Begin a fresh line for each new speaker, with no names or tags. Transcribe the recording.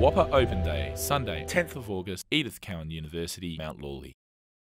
WAAPA Open Day, Sunday, 10th of August, Edith Cowan University, Mount Lawley.